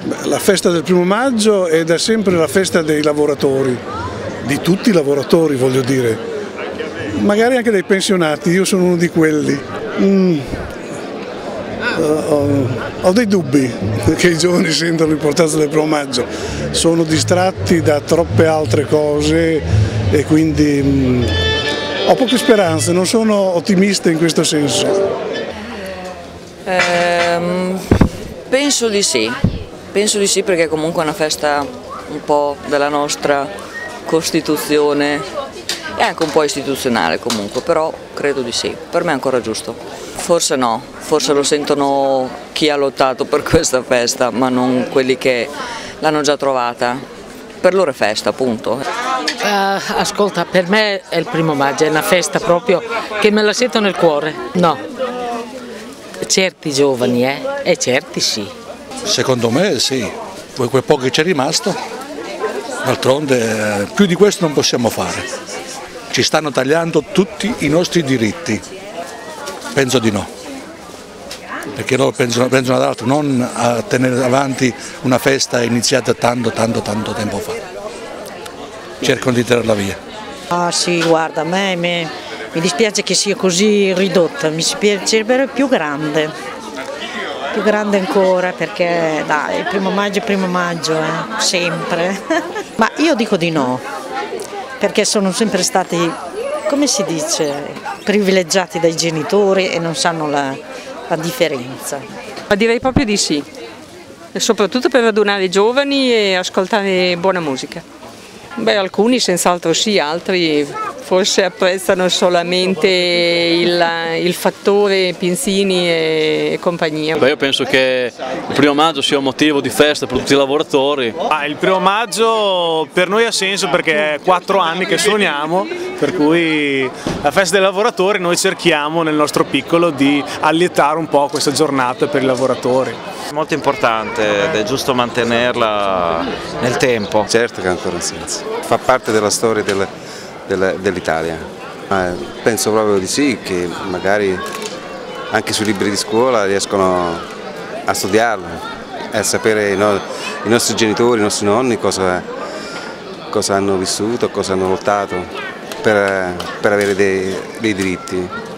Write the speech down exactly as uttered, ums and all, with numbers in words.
La festa del primo maggio è da sempre la festa dei lavoratori, di tutti i lavoratori voglio dire, magari anche dei pensionati, io sono uno di quelli. Mm. Uh, ho, ho dei dubbi che i giovani sentano l'importanza del primo maggio, sono distratti da troppe altre cose e quindi mm, ho poche speranze, non sono ottimista in questo senso. Eh, penso di sì, penso di sì perché comunque è una festa un po' della nostra Costituzione e anche un po' istituzionale comunque, però credo di sì, per me è ancora giusto. Forse no, forse lo sentono chi ha lottato per questa festa, ma non quelli che l'hanno già trovata. Per loro è festa, appunto. Uh, ascolta, per me è il primo maggio, è una festa proprio che me la sento nel cuore. No, certi giovani, eh? E certi sì. Secondo me sì, quel, quel poco che c'è rimasto, d'altronde più di questo non possiamo fare. Ci stanno tagliando tutti i nostri diritti. Penso di no, perché loro pensano, pensano ad altro, non a tenere avanti una festa iniziata tanto, tanto, tanto tempo fa. Cercano di tirarla via. Ah sì, guarda, a me, me mi dispiace che sia così ridotta, mi piacerebbe più grande, più grande ancora, perché dai, il primo maggio è il primo maggio, eh, sempre. Ma io dico di no, perché sono sempre stati, come si dice, privilegiati dai genitori e non sanno la, la differenza. Ma direi proprio di sì, e soprattutto per radunare i giovani e ascoltare buona musica. Beh, alcuni senz'altro sì, altri forse apprezzano solamente il, il fattore Pinzini e compagnia. Beh, io penso che il primo maggio sia un motivo di festa per tutti i lavoratori. Ah, il primo maggio per noi ha senso perché è quattro anni che suoniamo, per cui la festa dei lavoratori noi cerchiamo nel nostro piccolo di allietare un po' questa giornata per i lavoratori. È molto importante ed è giusto mantenerla nel tempo. Certo che ha ancora un senso, fa parte della storia del, del, dell'Italia. Eh, penso proprio di sì, che magari anche sui libri di scuola riescono a studiarla e a sapere i, no, i nostri genitori, i nostri nonni cosa, cosa hanno vissuto, cosa hanno lottato per, per avere dei, dei diritti.